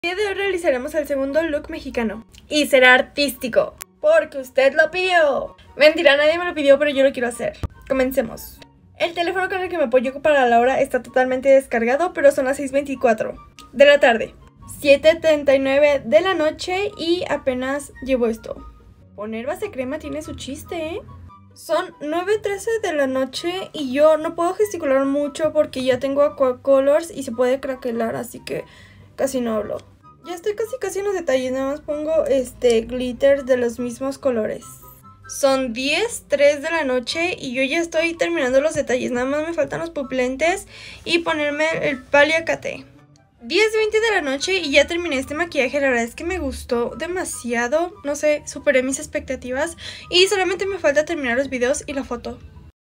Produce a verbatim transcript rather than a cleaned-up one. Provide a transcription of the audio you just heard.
El día de hoy realizaremos el segundo look mexicano y será artístico, porque usted lo pidió. Mentira, nadie me lo pidió, pero yo lo quiero hacer. Comencemos. El teléfono con el que me apoyo para la hora está totalmente descargado, pero son las seis veinticuatro de la tarde, siete treinta y nueve de la noche y apenas llevo esto. Poner base crema tiene su chiste, ¿eh? Son nueve trece de la noche y yo no puedo gesticular mucho porque ya tengo Aquacolors y se puede craquelar, así que casi no hablo. Ya estoy casi casi en los detalles, nada más pongo este glitter de los mismos colores. Son diez tres de la noche y yo ya estoy terminando los detalles, nada más me faltan los pupilentes y ponerme el paliacate. diez veinte de la noche y ya terminé este maquillaje, la verdad es que me gustó demasiado, no sé, superé mis expectativas y solamente me falta terminar los videos y la foto.